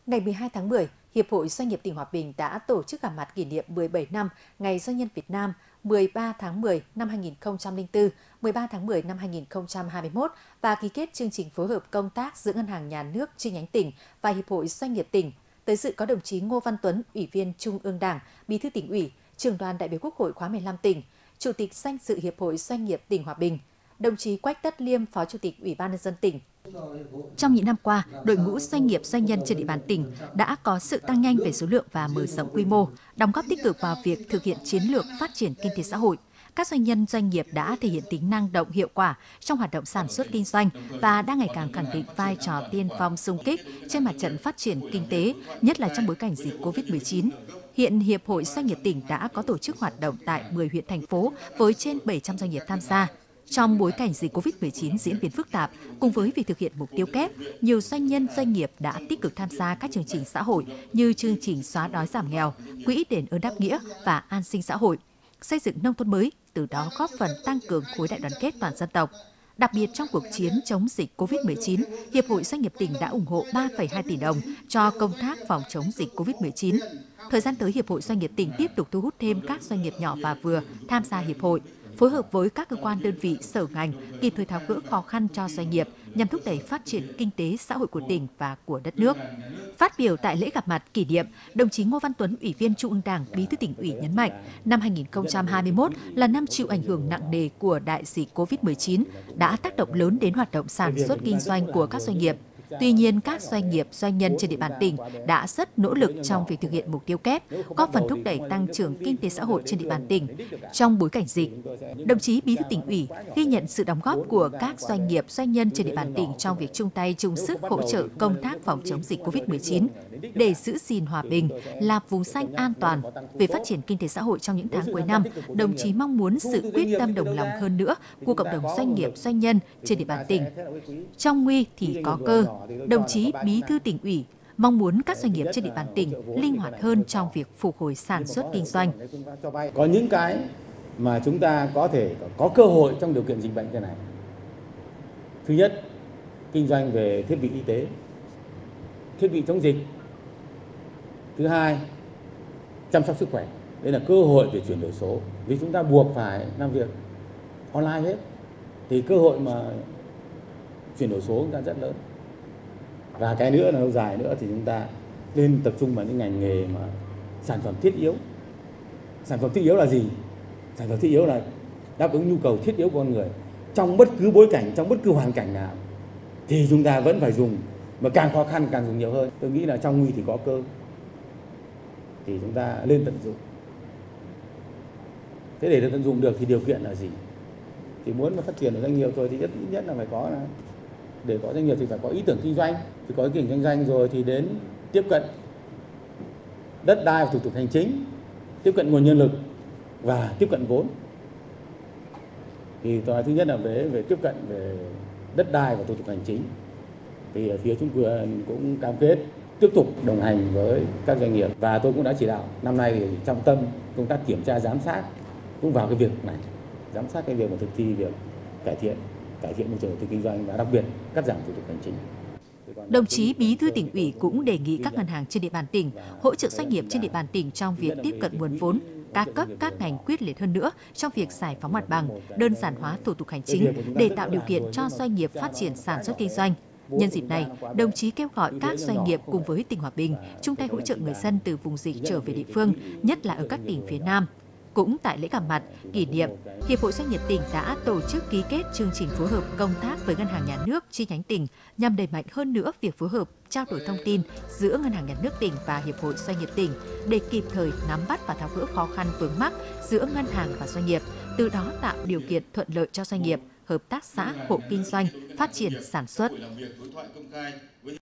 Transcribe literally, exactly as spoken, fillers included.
Ngày mười hai tháng mười, Hiệp hội Doanh nghiệp tỉnh Hòa Bình đã tổ chức gặp mặt kỷ niệm mười bảy năm Ngày Doanh nhân Việt Nam mười ba tháng mười năm hai nghìn không trăm lẻ bốn, mười ba tháng mười năm hai nghìn không trăm hai mươi mốt và ký kết chương trình phối hợp công tác giữa Ngân hàng Nhà nước chi nhánh tỉnh và Hiệp hội Doanh nghiệp tỉnh. Tới dự có đồng chí Ngô Văn Tuấn, Ủy viên Trung ương Đảng, Bí thư Tỉnh ủy, Trưởng đoàn đại biểu Quốc hội khóa mười lăm tỉnh, Chủ tịch danh dự Hiệp hội Doanh nghiệp tỉnh Hòa Bình, đồng chí Quách Tất Liêm, Phó Chủ tịch Ủy ban nhân dân tỉnh. Trong những năm qua, đội ngũ doanh nghiệp doanh nhân trên địa bàn tỉnh đã có sự tăng nhanh về số lượng và mở rộng quy mô, đóng góp tích cực vào việc thực hiện chiến lược phát triển kinh tế xã hội. Các doanh nhân doanh nghiệp đã thể hiện tính năng động hiệu quả trong hoạt động sản xuất kinh doanh và đang ngày càng khẳng định vai trò tiên phong xung kích trên mặt trận phát triển kinh tế, nhất là trong bối cảnh dịch cô vít mười chín. Hiện Hiệp hội Doanh nghiệp tỉnh đã có tổ chức hoạt động tại mười huyện thành phố với trên bảy trăm doanh nghiệp tham gia. Trong bối cảnh dịch cô vít mười chín diễn biến phức tạp, cùng với việc thực hiện mục tiêu kép, nhiều doanh nhân doanh nghiệp đã tích cực tham gia các chương trình xã hội như chương trình xóa đói giảm nghèo, quỹ đền ơn đáp nghĩa và an sinh xã hội, xây dựng nông thôn mới, từ đó góp phần tăng cường khối đại đoàn kết toàn dân tộc. Đặc biệt trong cuộc chiến chống dịch cô vít mười chín, Hiệp hội Doanh nghiệp tỉnh đã ủng hộ ba phẩy hai tỷ đồng cho công tác phòng chống dịch cô vít mười chín. Thời gian tới, Hiệp hội Doanh nghiệp tỉnh tiếp tục thu hút thêm các doanh nghiệp nhỏ và vừa tham gia hiệp hội, phối hợp với các cơ quan đơn vị sở ngành kịp thời tháo gỡ khó khăn cho doanh nghiệp nhằm thúc đẩy phát triển kinh tế xã hội của tỉnh và của đất nước. Phát biểu tại lễ gặp mặt kỷ niệm, đồng chí Ngô Văn Tuấn, Ủy viên Trung ương Đảng, Bí thư Tỉnh ủy nhấn mạnh, năm hai nghìn không trăm hai mươi mốt là năm chịu ảnh hưởng nặng nề của đại dịch cô vít mười chín, đã tác động lớn đến hoạt động sản xuất kinh doanh của các doanh nghiệp. Tuy nhiên, các doanh nghiệp, doanh nhân trên địa bàn tỉnh đã rất nỗ lực trong việc thực hiện mục tiêu kép, góp phần thúc đẩy tăng trưởng kinh tế xã hội trên địa bàn tỉnh trong bối cảnh dịch. Đồng chí Bí thư Tỉnh ủy ghi nhận sự đóng góp của các doanh nghiệp, doanh nhân trên địa bàn tỉnh trong việc chung tay chung sức hỗ trợ công tác phòng chống dịch cô vít mười chín để giữ gìn hòa bình, là vùng xanh an toàn. Về phát triển kinh tế xã hội trong những tháng cuối năm, đồng chí mong muốn sự quyết tâm đồng lòng hơn nữa của cộng đồng doanh nghiệp, doanh nhân trên địa bàn tỉnh. Trong nguy thì có cơ. Đồng chí Bí thư Tỉnh ủy mong muốn các doanh nghiệp trên địa bàn tỉnh linh hoạt hơn trong việc phục hồi sản xuất kinh doanh. Có những cái mà chúng ta có thể có cơ hội trong điều kiện dịch bệnh thế này. Thứ nhất, kinh doanh về thiết bị y tế, thiết bị chống dịch. Thứ hai, chăm sóc sức khỏe. Đây là cơ hội về chuyển đổi số. Vì chúng ta buộc phải làm việc online hết, thì cơ hội mà chuyển đổi số chúng ta rất lớn. Và cái nữa là lâu dài nữa thì chúng ta nên tập trung vào những ngành nghề mà sản phẩm thiết yếu. Sản phẩm thiết yếu là gì? Sản phẩm thiết yếu là đáp ứng nhu cầu thiết yếu của con người. Trong bất cứ bối cảnh, trong bất cứ hoàn cảnh nào thì chúng ta vẫn phải dùng, mà càng khó khăn càng dùng nhiều hơn. Tôi nghĩ là trong nguy thì có cơ, thì chúng ta lên tận dụng. Thế để tận dụng được thì điều kiện là gì? Thì muốn mà phát triển được doanh nghiệp rồi thì nhất nhất là phải có là để có doanh nghiệp thì phải có ý tưởng kinh doanh, thì có ý tưởng kinh doanh rồi thì đến tiếp cận đất đai và thủ tục hành chính, tiếp cận nguồn nhân lực và tiếp cận vốn. Thì tôi nói thứ nhất là về về tiếp cận về đất đai và thủ tục hành chính, thì phía chúng tôi cũng cam kết tiếp tục đồng hành với các doanh nghiệp, và tôi cũng đã chỉ đạo năm nay thì trong tâm công tác kiểm tra giám sát cũng vào cái việc này, giám sát cái việc mà thực thi việc cải thiện cải thiện môi trường đầu tư kinh doanh và đặc biệt cắt giảm thủ tục hành chính. Đồng chí Bí thư Tỉnh ủy cũng đề nghị các ngân hàng trên địa bàn tỉnh hỗ trợ doanh nghiệp trên địa bàn tỉnh trong việc tiếp cận nguồn vốn, các cấp các ngành quyết liệt hơn nữa trong việc giải phóng mặt bằng, đơn giản hóa thủ tục hành chính để tạo điều kiện cho doanh nghiệp phát triển sản xuất kinh doanh. Nhân dịp này, đồng chí kêu gọi các doanh nghiệp cùng với tỉnh Hòa Bình chung tay hỗ trợ người dân từ vùng dịch trở về địa phương, nhất là ở các tỉnh phía Nam. Cũng tại lễ gặp mặt kỷ niệm, Hiệp hội Doanh nghiệp tỉnh đã tổ chức ký kết chương trình phối hợp công tác với Ngân hàng Nhà nước chi nhánh tỉnh nhằm đẩy mạnh hơn nữa việc phối hợp, trao đổi thông tin giữa Ngân hàng Nhà nước tỉnh và Hiệp hội Doanh nghiệp tỉnh để kịp thời nắm bắt và tháo gỡ khó khăn vướng mắc giữa ngân hàng và doanh nghiệp, từ đó tạo điều kiện thuận lợi cho doanh nghiệp, hợp tác xã, hộ kinh doanh phát triển sản xuất.